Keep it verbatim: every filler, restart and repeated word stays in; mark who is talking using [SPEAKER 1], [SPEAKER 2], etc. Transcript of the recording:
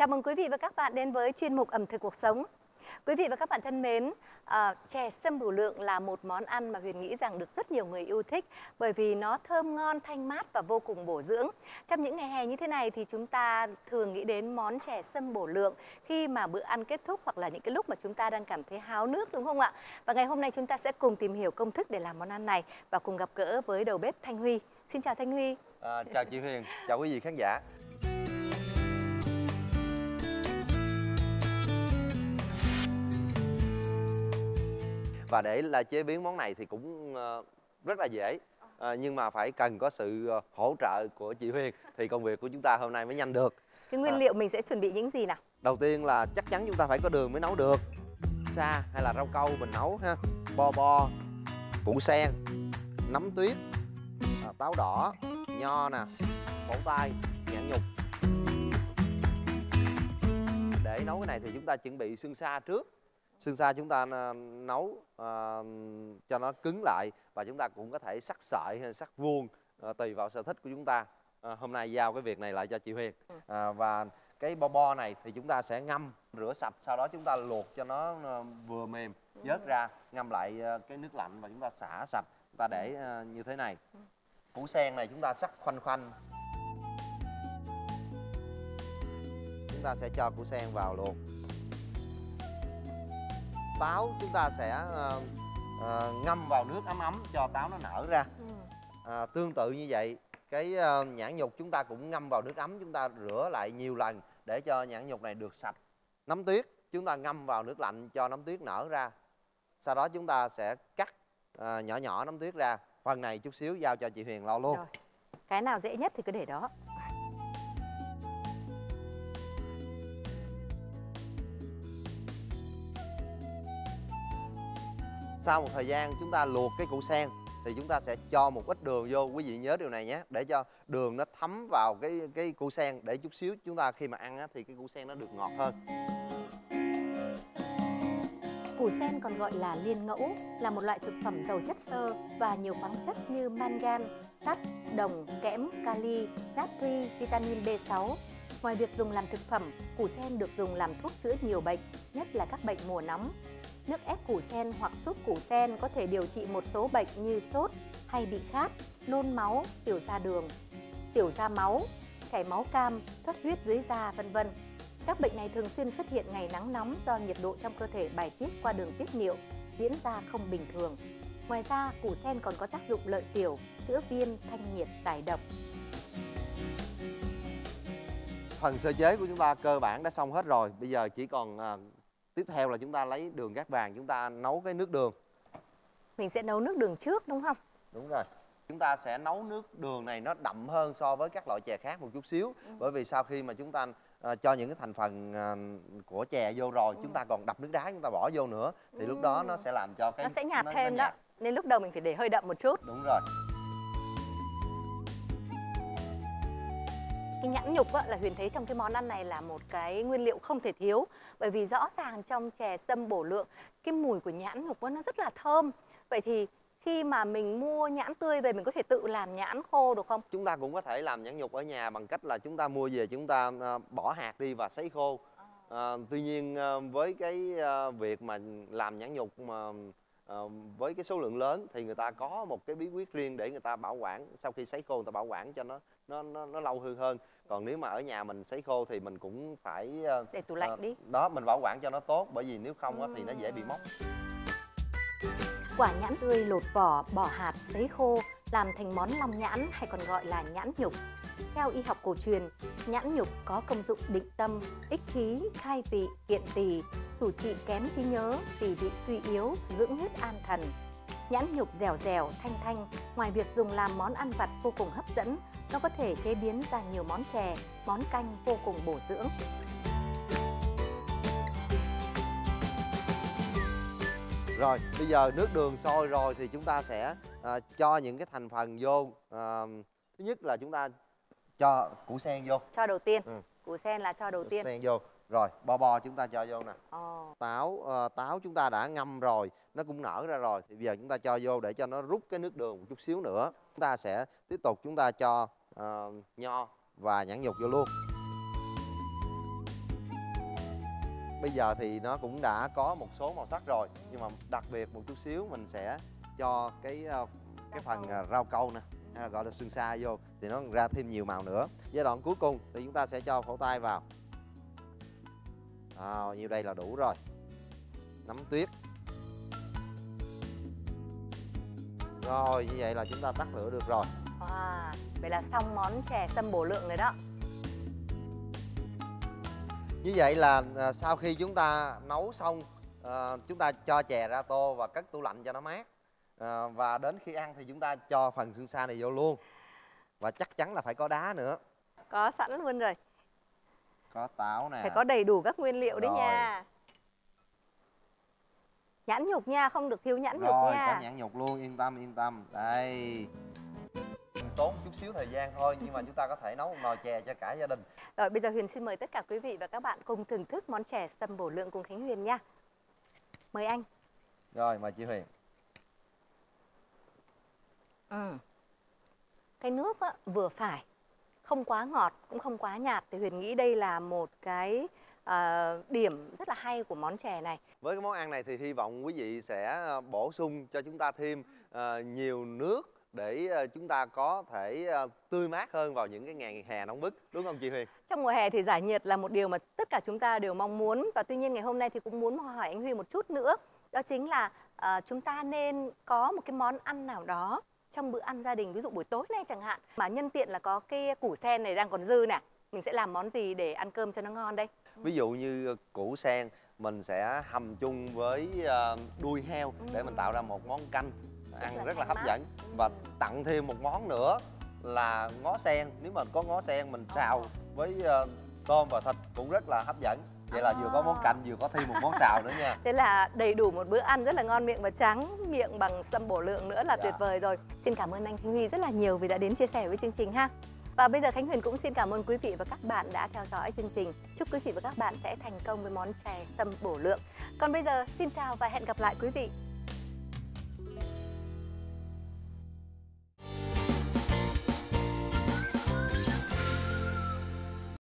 [SPEAKER 1] Chào mừng quý vị và các bạn đến với chuyên mục ẩm thực cuộc sống. Quý vị và các bạn thân mến, à, chè sâm bửu lượng là một món ăn mà Huyền nghĩ rằng được rất nhiều người yêu thích bởi vì nó thơm ngon, thanh mát và vô cùng bổ dưỡng. Trong những ngày hè như thế này thì chúng ta thường nghĩ đến món chè sâm bổ lượng khi mà bữa ăn kết thúc hoặc là những cái lúc mà chúng ta đang cảm thấy háo nước, đúng không ạ? Và ngày hôm nay chúng ta sẽ cùng tìm hiểu công thức để làm món ăn này và cùng gặp gỡ với đầu bếp Thanh Huy. Xin chào Thanh Huy.
[SPEAKER 2] À, chào chị Huyền, chào quý vị khán giả. Và để là chế biến món này thì cũng uh, rất là dễ, uh, nhưng mà phải cần có sự uh, hỗ trợ của chị Huyền thì công việc của chúng ta hôm nay mới nhanh được.
[SPEAKER 1] Cái nguyên à. liệu mình sẽ chuẩn bị những gì nào?
[SPEAKER 2] Đầu tiên là chắc chắn chúng ta phải có đường mới nấu được. Sa hay là rau câu mình nấu ha, bo bo, củ sen, nấm tuyết, uh, táo đỏ, nho nè, phổ tai, nhãn nhục. Để nấu cái này thì chúng ta chuẩn bị xương sa trước. Xương sa chúng ta nấu uh, cho nó cứng lại và chúng ta cũng có thể sắc sợi hay sắc vuông uh, tùy vào sở thích của chúng ta. Uh, hôm nay giao cái việc này lại cho chị Huyền. Uh, và cái bo bo này thì chúng ta sẽ ngâm, rửa sạch, sau đó chúng ta luộc cho nó uh, vừa mềm, vớt ra, ngâm lại uh, cái nước lạnh và chúng ta xả sạch, chúng ta để uh, như thế này. Củ sen này chúng ta sắc khoanh khoanh. Chúng ta sẽ cho củ sen vào luộc. Táo chúng ta sẽ uh, uh, ngâm vào nước ấm ấm cho táo nó nở ra. uh, Tương tự như vậy, cái uh, nhãn nhục chúng ta cũng ngâm vào nước ấm, chúng ta rửa lại nhiều lần để cho nhãn nhục này được sạch. Nấm tuyết chúng ta ngâm vào nước lạnh cho nấm tuyết nở ra. Sau đó chúng ta sẽ cắt uh, nhỏ nhỏ nấm tuyết ra. Phần này chút xíu giao cho chị Huyền lo luôn.
[SPEAKER 1] Rồi. Cái nào dễ nhất thì cứ để đó.
[SPEAKER 2] Sau một thời gian chúng ta luộc cái củ sen thì chúng ta sẽ cho một ít đường vô. Quý vị nhớ điều này nhé, để cho đường nó thấm vào cái cái củ sen, để chút xíu chúng ta khi mà ăn á, thì cái củ sen nó được ngọt hơn.
[SPEAKER 1] Củ sen còn gọi là liên ngẫu, là một loại thực phẩm giàu chất xơ và nhiều khoáng chất như mangan, sắt, đồng, kẽm, kali, natri, vitamin B sáu. Ngoài việc dùng làm thực phẩm, củ sen được dùng làm thuốc chữa nhiều bệnh, nhất là các bệnh mùa nóng. Nước ép củ sen hoặc súp củ sen có thể điều trị một số bệnh như sốt hay bị khát, nôn máu, tiểu ra đường, tiểu ra máu, chảy máu cam, xuất huyết dưới da, vân vân. Các bệnh này thường xuyên xuất hiện ngày nắng nóng do nhiệt độ trong cơ thể bài tiết qua đường tiết niệu diễn ra không bình thường. Ngoài ra, củ sen còn có tác dụng lợi tiểu, chữa viêm, thanh nhiệt, giải độc.
[SPEAKER 2] Phần sơ chế của chúng ta cơ bản đã xong hết rồi. Bây giờ chỉ còn à, tiếp theo là chúng ta lấy đường gác vàng, chúng ta nấu cái nước đường.
[SPEAKER 1] Mình sẽ nấu nước đường trước đúng không?
[SPEAKER 2] Đúng rồi. Chúng ta sẽ nấu nước đường này nó đậm hơn so với các loại chè khác một chút xíu. Ừ. Bởi vì sau khi mà chúng ta uh, cho những cái thành phần uh, của chè vô rồi, ừ. chúng ta còn đập nước đá chúng ta bỏ vô nữa thì ừ. lúc đó nó sẽ làm cho cái
[SPEAKER 1] nó sẽ nhạt
[SPEAKER 2] nó,
[SPEAKER 1] thêm
[SPEAKER 2] nó
[SPEAKER 1] đó.
[SPEAKER 2] nhạt.
[SPEAKER 1] Nên lúc đầu mình phải để hơi đậm một chút.
[SPEAKER 2] Đúng rồi.
[SPEAKER 1] Cái nhãn nhục á, là Huyền thấy trong cái món ăn này là một cái nguyên liệu không thể thiếu. Bởi vì rõ ràng trong chè sâm bổ lượng, cái mùi của nhãn nhục nó rất là thơm. Vậy thì khi mà mình mua nhãn tươi về, mình có thể tự làm nhãn khô được không?
[SPEAKER 2] Chúng ta cũng có thể làm nhãn nhục ở nhà bằng cách là chúng ta mua về, chúng ta bỏ hạt đi và sấy khô. À, tuy nhiên với cái việc mà làm nhãn nhục mà à, với cái số lượng lớn thì người ta có một cái bí quyết riêng để người ta bảo quản. Sau khi sấy khô người ta bảo quản cho nó nó nó, nó lâu hơn hơn. Còn nếu mà ở nhà mình sấy khô thì mình cũng phải
[SPEAKER 1] để tủ lạnh
[SPEAKER 2] à,
[SPEAKER 1] đi.
[SPEAKER 2] Đó, mình bảo quản cho nó tốt, bởi vì nếu không á, thì nó dễ bị mốc.
[SPEAKER 1] Quả nhãn tươi lột vỏ, bỏ hạt, sấy khô làm thành món long nhãn hay còn gọi là nhãn nhục. Theo y học cổ truyền, nhãn nhục có công dụng định tâm, ích khí, khai vị, kiện tỳ, chủ trị kém trí nhớ, tỳ vị suy yếu, dưỡng huyết an thần. Nhãn nhục dẻo dẻo, thanh thanh, ngoài việc dùng làm món ăn vặt vô cùng hấp dẫn, nó có thể chế biến ra nhiều món chè, món canh vô cùng bổ dưỡng.
[SPEAKER 2] Rồi, bây giờ nước đường sôi rồi thì chúng ta sẽ uh, cho những cái thành phần vô. Uh, thứ nhất là chúng ta cho củ sen vô.
[SPEAKER 1] Cho đầu tiên.
[SPEAKER 2] Ừ.
[SPEAKER 1] Củ sen là cho đầu
[SPEAKER 2] củ
[SPEAKER 1] tiên.
[SPEAKER 2] Sen vô. Rồi, bo bo chúng ta cho vô nè.
[SPEAKER 1] Oh.
[SPEAKER 2] Táo uh, táo chúng ta đã ngâm rồi, nó cũng nở ra rồi. Thì bây giờ chúng ta cho vô để cho nó rút cái nước đường một chút xíu nữa. Chúng ta sẽ tiếp tục chúng ta cho uh, nho và nhãn nhục vô luôn. bây giờ thì nó cũng đã có một số màu sắc rồi, nhưng mà đặc biệt một chút xíu mình sẽ cho cái ờ, cái phần ờ, rau câu nè, hay là gọi là sương sa vô thì nó ra thêm nhiều màu nữa. Giai đoạn cuối cùng thì chúng ta sẽ cho phổ tay vào. À, như đây là đủ rồi. Nấm tuyết. Rồi như vậy là chúng ta tắt lửa được rồi.
[SPEAKER 1] Wow, vậy là xong món chè sâm bổ lượng rồi đó.
[SPEAKER 2] Như vậy là à, sau khi chúng ta nấu xong, à, chúng ta cho chè ra tô và cất tủ lạnh cho nó mát. À, và đến khi ăn thì chúng ta cho phần sương sa này vô luôn. Và chắc chắn là phải có đá nữa.
[SPEAKER 1] Có sẵn luôn rồi.
[SPEAKER 2] Có táo nè.
[SPEAKER 1] Phải có đầy đủ các nguyên liệu đấy
[SPEAKER 2] Rồi.
[SPEAKER 1] nha. Nhãn nhục nha, không được thiếu nhãn nhục
[SPEAKER 2] Rồi,
[SPEAKER 1] nha.
[SPEAKER 2] có nhãn nhục luôn, yên tâm, yên tâm. Đây. Tốn chút xíu thời gian thôi, nhưng mà chúng ta có thể nấu một nồi chè cho cả gia đình.
[SPEAKER 1] Rồi, bây giờ Huyền xin mời tất cả quý vị và các bạn cùng thưởng thức món chè sâm bổ lượng cùng Khánh Huyền nha. Mời anh.
[SPEAKER 2] Rồi, mời chị Huyền.
[SPEAKER 1] Ừ. Cái nước á, vừa phải, không quá ngọt, cũng không quá nhạt. Thì Huyền nghĩ đây là một cái à, điểm rất là hay của món chè này.
[SPEAKER 2] Với cái món ăn này thì hy vọng quý vị sẽ bổ sung cho chúng ta thêm uh, nhiều nước để uh, chúng ta có thể uh, tươi mát hơn vào những cái ngày hè nóng bức, đúng không chị Huyền?
[SPEAKER 1] Trong mùa hè thì giải nhiệt là một điều mà tất cả chúng ta đều mong muốn. Và tuy nhiên ngày hôm nay thì cũng muốn hỏi anh Huy một chút nữa. Đó chính là uh, chúng ta nên có một cái món ăn nào đó trong bữa ăn gia đình, ví dụ buổi tối nay chẳng hạn, mà nhân tiện là có cái củ sen này đang còn dư nè, mình sẽ làm món gì để ăn cơm cho nó ngon đây?
[SPEAKER 2] Ví dụ như củ sen mình sẽ hầm chung với uh, đuôi heo
[SPEAKER 1] Ừ.
[SPEAKER 2] để mình tạo ra một món canh ăn
[SPEAKER 1] là
[SPEAKER 2] rất là
[SPEAKER 1] thanh
[SPEAKER 2] hấp
[SPEAKER 1] mát.
[SPEAKER 2] dẫn.
[SPEAKER 1] Ừ.
[SPEAKER 2] Và tặng thêm một món nữa là ngó sen. Nếu mà có ngó sen mình xào
[SPEAKER 1] Ồ.
[SPEAKER 2] với uh, tôm và thịt cũng rất là hấp dẫn. Vậy là vừa có món canh vừa có thêm một món xào nữa nha.
[SPEAKER 1] Thế là đầy đủ một bữa ăn rất là ngon miệng và tráng miệng bằng sâm bổ lượng nữa là
[SPEAKER 2] Dạ.
[SPEAKER 1] tuyệt vời rồi. Xin cảm ơn anh Khánh Huy rất là nhiều vì đã đến chia sẻ với chương trình ha. Và bây giờ Khánh Huyền cũng xin cảm ơn quý vị và các bạn đã theo dõi chương trình. Chúc quý vị và các bạn sẽ thành công với món chè sâm bổ lượng. Còn bây giờ xin chào và hẹn gặp lại quý vị.